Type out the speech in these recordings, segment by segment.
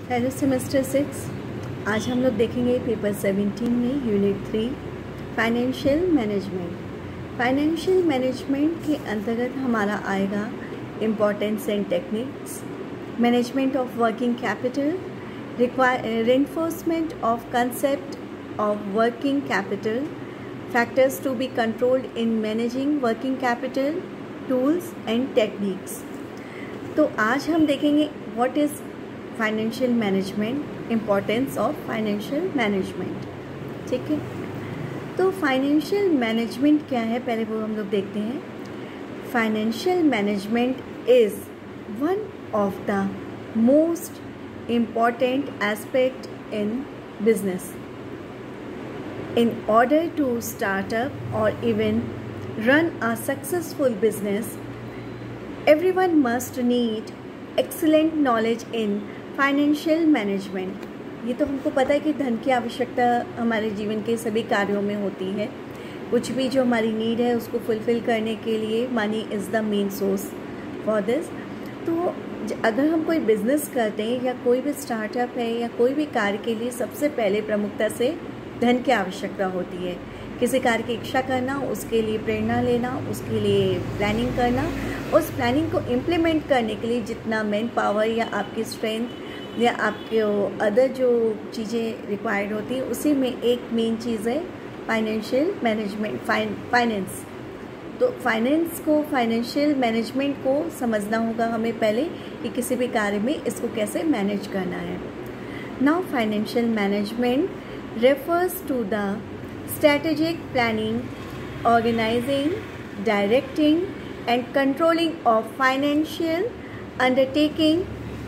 Hello semester 6। आज हम लोग देखेंगे पेपर 17 में unit 3 financial management. Financial management के अंतर्गत हमारा आएगा importance and techniques, management of working capital, reinforcement of concept of working capital, factors to be controlled in managing working capital, tools and techniques। तो आज हम देखेंगे what is financial management, importance of financial management. ठीक है, तो financial management क्या है पहले वो हम लोग देखते हैं। Financial management is one of the most important aspect in business. In order to start up or even run a successful business, everyone must need excellent knowledge in financial management. ये तो हमको पता है कि धन की आवश्यकता हमारे जीवन के सभी कार्यों में होती है। कुछ भी जो हमारी नीड है उसको फुलफ़िल करने के लिए money is the main source for this. तो अगर हम कोई बिज़नेस करते हैं या कोई भी स्टार्टअप है या कोई भी कार्य के लिए सबसे पहले प्रमुखता से धन की आवश्यकता होती है। किसी कार्य की इच्छा करना, उसके लिए प्रेरणा लेना, उसके लिए प्लानिंग करना, उस प्लानिंग को इम्प्लीमेंट करने के लिए जितना मैन पावर या आपकी स्ट्रेंथ या आपके अदर जो चीज़ें रिक्वायर्ड होती हैं, उसी में एक मेन चीज़ है फाइनेंशियल मैनेजमेंट, फाइनेंस। तो फाइनेंशियल मैनेजमेंट को समझना होगा हमें पहले कि किसी भी कार्य में इसको कैसे मैनेज करना है। Now financial management refers to the strategic planning, organising, directing and controlling of financial undertaking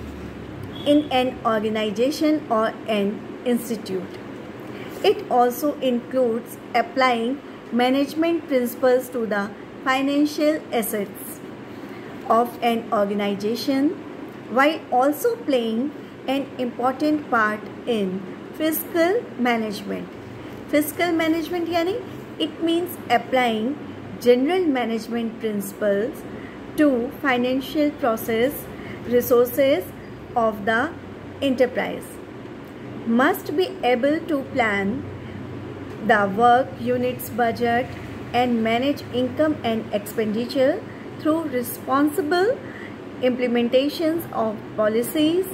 in an organization or an institute. It also includes applying management principles to the financial assets of an organization while also playing an important part in fiscal management. Fiscal management यानी it means applying general management principles to financial process, resources of the enterprise. Must be able to plan the work unit's budget and manage income and expenditure through responsible implementations of policies,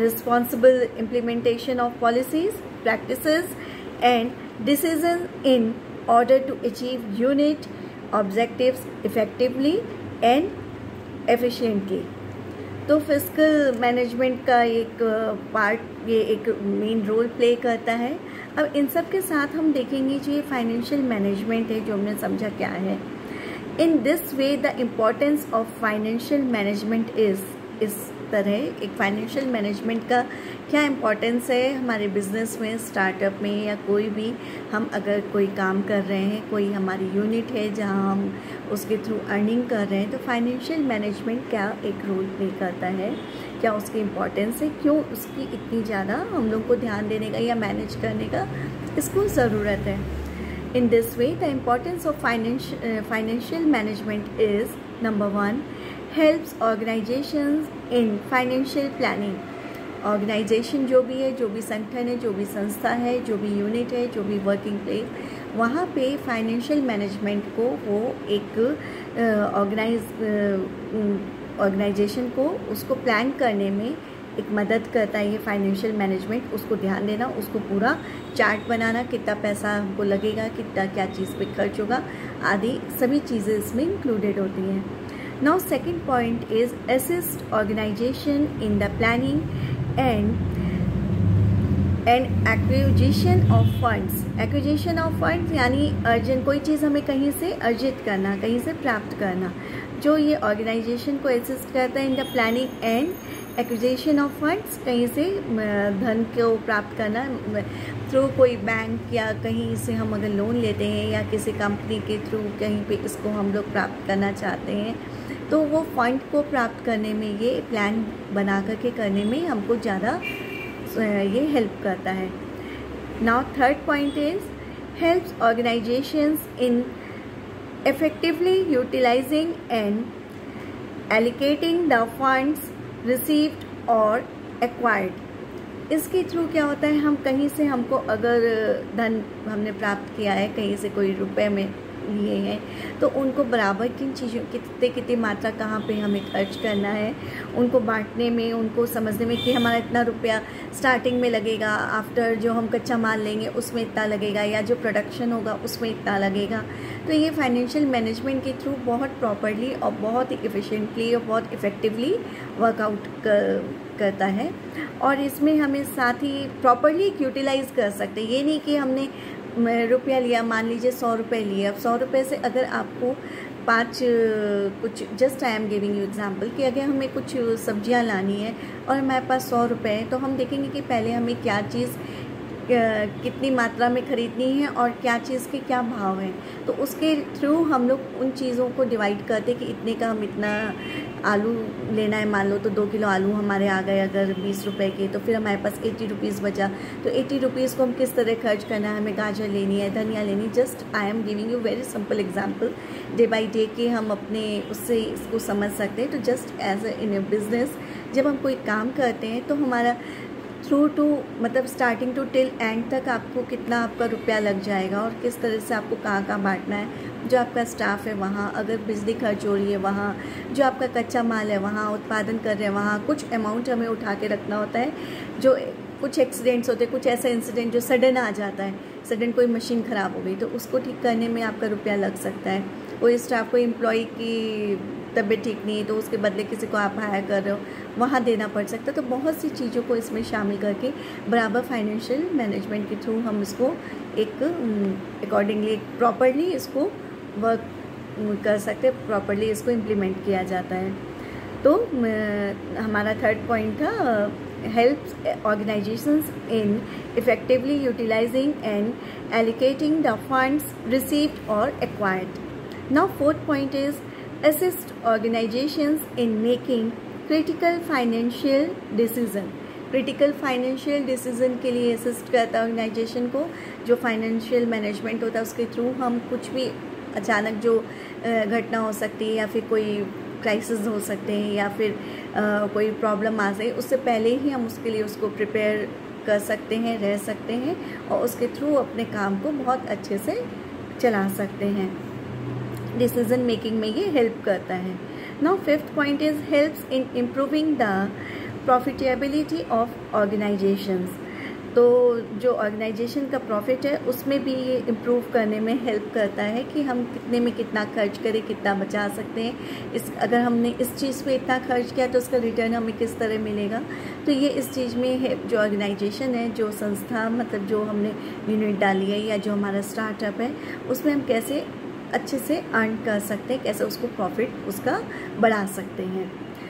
practices and decisions in order to achieve unit objectives effectively and efficiently. तो fiscal management का एक part ये एक main role play करता है। अब इन सब के साथ हम देखेंगे जो ये फाइनेंशियल मैनेजमेंट है जो हमने समझा क्या है। In this way the importance of financial management is, इस तरह एक फाइनेंशियल मैनेजमेंट का क्या इम्पोर्टेंस है हमारे बिजनेस में, स्टार्टअप में या कोई भी हम अगर कोई काम कर रहे हैं, कोई हमारी यूनिट है जहां हम उसके थ्रू अर्निंग कर रहे हैं, तो फाइनेंशियल मैनेजमेंट क्या एक रोल प्ले करता है, क्या उसकी इम्पोर्टेंस है, क्यों उसकी इतनी ज़्यादा हम लोग को ध्यान देने का या मैनेज करने का इसको ज़रूरत है। In this way the importance of financial management is number 1, helps organisations in financial planning. Organisation जो भी है, जो भी संगठन है, जो भी संस्था है, जो भी यूनिट है, जो भी वर्किंग प्लेस, वहाँ पे फाइनेंशियल मैनेजमेंट को वो एक ऑर्गेनाइजेशन को उसको प्लान करने में एक मदद करता है। ये फाइनेंशियल मैनेजमेंट, उसको ध्यान देना, उसको पूरा चार्ट बनाना, कितना पैसा हमको लगेगा, कितना क्या चीज़ पे खर्च होगा, आदि सभी चीज़ें इसमें इंक्लूडेड होती हैं। Now second point is assist organization in the planning and acquisition of funds. Acquisition of funds यानी अर्जन कोई चीज़ हमें कहीं से अर्जित करना, कहीं से प्राप्त करना, जो ये ऑर्गेनाइजेशन को असिस्ट करता है in the planning and acquisition of funds. कहीं से धन को प्राप्त करना थ्रू कोई बैंक या कहीं से हम अगर लोन लेते हैं या किसी कंपनी के थ्रू कहीं पे इसको हम लोग प्राप्त करना चाहते हैं, तो वो फंड को प्राप्त करने में ये प्लान बना करके करने में हमको ज़्यादा ये हेल्प करता है। Now third point is helps organisations in effectively utilizing and allocating the funds received or acquired. इसके थ्रू क्या होता है, हम कहीं से हमको अगर धन हमने प्राप्त किया है, कहीं से कोई रुपए में लिए हैं, तो उनको बराबर किन चीज़ों कितनी मात्रा कहाँ पे हमें खर्च करना है, उनको बांटने में, उनको समझने में कि हमारा इतना रुपया स्टार्टिंग में लगेगा, आफ्टर जो हम कच्चा माल लेंगे उसमें इतना लगेगा, या जो प्रोडक्शन होगा उसमें इतना लगेगा। तो ये फाइनेंशियल मैनेजमेंट के थ्रू बहुत प्रॉपरली और बहुत ही एफिशिएंटली और बहुत इफ़ेक्टिवली वर्कआउट करता है। और इसमें हमें साथ ही प्रॉपरली यूटिलाइज़ कर सकते हैं। ये नहीं कि हमने रुपया लिया, मान लीजिए 100 रुपये लिए, अब 100 रुपये से अगर आपको 5 कुछ, just I am giving you example, कि अगर हमें कुछ सब्जियां लानी है और हमारे पास 100 रुपये है, तो हम देखेंगे कि पहले हमें क्या चीज़ कितनी मात्रा में ख़रीदनी है और क्या चीज़ के क्या भाव हैं। तो उसके थ्रू हम लोग उन चीज़ों को डिवाइड करते कि इतने का हम इतना आलू लेना है, मान लो तो 2 किलो आलू हमारे आ गए अगर 20 रुपये के, तो फिर हमारे पास 80 रुपीज़ बचा। तो 80 रुपीज़ को हम किस तरह खर्च करना है, हमें गाजर लेनी है, धनिया लेनी। Just I am giving you very simple example, day by day के हम अपने उससे इसको समझ सकते हैं। तो just as in a business जब हम कोई काम करते हैं तो हमारा थ्रू टू मतलब स्टार्टिंग टू टिल एंड तक आपको कितना आपका रुपया लग जाएगा और किस तरह से आपको कहाँ कहाँ बांटना है। जो आपका स्टाफ है वहाँ, अगर बिजली खर्च हो रही है वहाँ, जो आपका कच्चा माल है वहाँ, उत्पादन कर रहे हैं वहाँ, कुछ अमाउंट हमें उठा के रखना होता है। जो कुछ एक्सीडेंट्स होते हैं, कुछ ऐसा इंसिडेंट जो सडन आ जाता है, सडन कोई मशीन ख़राब हो गई तो उसको ठीक करने में आपका रुपया लग सकता है। कोई स्टाफ, कोई एम्प्लॉय की तबीयत ठीक नहीं है तो उसके बदले किसी को आप हायर कर रहे हो, वहाँ देना पड़ सकता है। तो बहुत सी चीज़ों को इसमें शामिल करके बराबर फाइनेंशियल मैनेजमेंट के थ्रू हम इसको एक अकॉर्डिंगली प्रॉपरली इसको वर्क कर सकते हैं, प्रॉपरली इसको इम्प्लीमेंट किया जाता है। तो हमारा थर्ड पॉइंट था helps organisations in effectively utilising and allocating the funds received और acquired. Now fourth point is assist organizations in making critical financial decision। critical financial decision के लिए असिस्ट करता है ऑर्गेनाइजेशन को। जो फाइनेंशियल मैनेजमेंट होता है उसके थ्रू हम कुछ भी अचानक जो घटना हो सकती है या फिर कोई क्राइसिस हो सकते हैं या फिर कोई प्रॉब्लम आ जाए, उससे पहले ही हम उसके लिए उसको प्रिपेयर कर सकते हैं, रह सकते हैं और उसके थ्रू अपने काम को बहुत अच्छे से चला सकते हैं। डिसीजन मेकिंग में ये हेल्प करता है। Now fifth point is helps in improving the profitability of organisations. तो जो ऑर्गेनाइजेशन का प्रॉफिट है उसमें भी ये इम्प्रूव करने में हेल्प करता है कि हम कितने में कितना खर्च करें, कितना बचा सकते हैं। अगर हमने इस चीज़ पे इतना खर्च किया तो उसका रिटर्न हमें किस तरह मिलेगा। तो ये इस चीज़ में है, जो ऑर्गेनाइजेशन है, जो संस्था मतलब जो हमने यूनिट डाली है या जो हमारा स्टार्टअप है, उसमें हम कैसे अच्छे से अर्न कर सकते हैं, कैसे उसको प्रॉफिट उसका बढ़ा सकते हैं।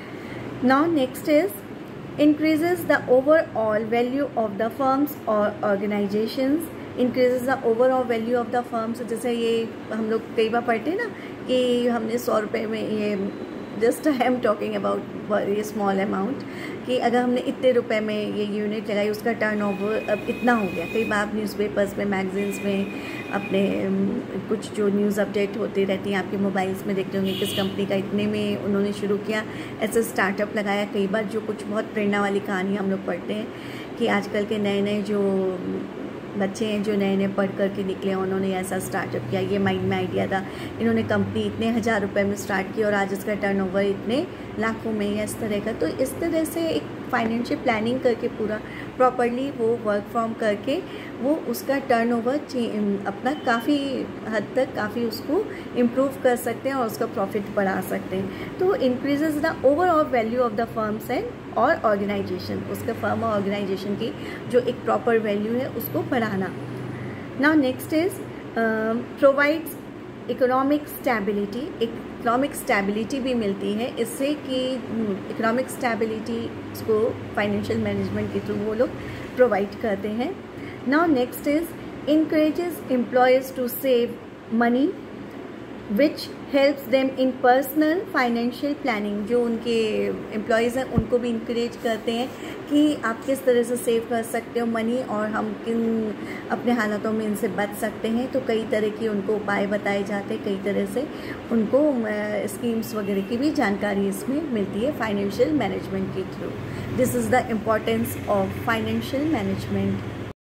Now next is increases the overall value of the firms और organisations. Increases the overall value of the firms, जैसे ये हम लोग कई बार पढ़ते हैं ना कि हमने 100 रुपये में ये, just I am talking about very small amount, कि अगर हमने इतने रुपए में ये यूनिट लगाई उसका टर्नओवर अब इतना हो गया। कई बार आप न्यूज़पेपर्स में, मैगजीन्स में, अपने कुछ जो न्यूज़ अपडेट होती रहती हैं आपके मोबाइल्स में देखते होंगे किस कंपनी का इतने में उन्होंने शुरू किया, ऐसा स्टार्टअप लगाया। कई बार जो कुछ बहुत प्रेरणा वाली कहानी हम लोग पढ़ते हैं कि आजकल के नए नए जो बच्चे हैं जो नए नए पढ़ करके निकले, उन्होंने ऐसा स्टार्टअप किया, ये माइंड में आइडिया था, इन्होंने कंपनी इतने 1000 रुपये में स्टार्ट की और आज इसका टर्नओवर इतने लाखों में या इस तरह का। तो इस तरह से एक फाइनेंशियल प्लानिंग करके पूरा प्रॉपरली वो वर्क फ्रॉम करके वो उसका टर्नओवर अपना काफ़ी हद तक काफ़ी उसको इम्प्रूव कर सकते हैं और उसका प्रॉफिट बढ़ा सकते हैं। तो increases the overall value of the firms and और ऑर्गेनाइजेशन, उसका फर्म और ऑर्गेनाइजेशन की जो एक प्रॉपर वैल्यू है उसको बढ़ाना। Now next is provides economic stability. Economic stability भी मिलती है इससे कि इकोनॉमिक स्टेबिलिटी को फाइनेंशियल मैनेजमेंट के थ्रू वो लोग प्रोवाइड करते हैं। Now next is encourages employees to save money which helps them in personal financial planning. जो उनके एम्प्लॉयज़ हैं उनको भी इंकरेज करते हैं कि आप किस तरह से सेव कर सकते हो मनी और हम किन अपने हालातों में इनसे बच सकते हैं। तो कई तरह की उनको उपाय बताए जाते हैं, कई तरह से उनको स्कीम्स वगैरह की भी जानकारी इसमें मिलती है फाइनेंशियल मैनेजमेंट के through. This is the importance of financial management.